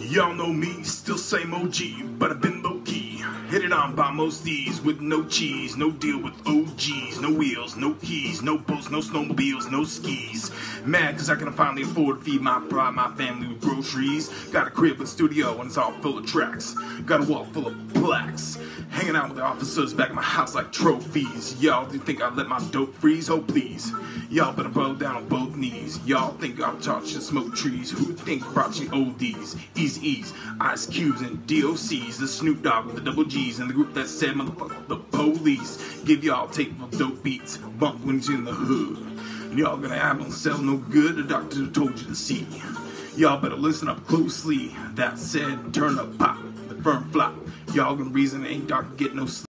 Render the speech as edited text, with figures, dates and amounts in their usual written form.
Y'all know me, still same OG, but I've been low-key. Hit it on by most these with no cheese, no deal with OGs, no wheels, no keys, no boats, no snowmobiles, no skis. Mad cause I can finally afford to feed my bride, my family with groceries. Got a crib with studio and it's all full of tracks. Got a wall full of plaques. Hanging out with the officers back in my house like trophies. Y'all do think I let my dope freeze? Oh please. Y'all better bow down on both knees. Y'all think I'll taught you to smoke trees. Who think brought you ODs? Eazy-E's, Ice Cubes, and DOC's. The Snoop Dogg with the double G's. And the group that said motherfucker the police. Give y'all tape of dope beats. Bump when you're in the hood. And y'all gonna ambulance sell no good. The doctor told you to see. Y'all better listen up closely. That said, turn up pop. The firm flop. Y'all gonna reason it ain't dark and get no sleep.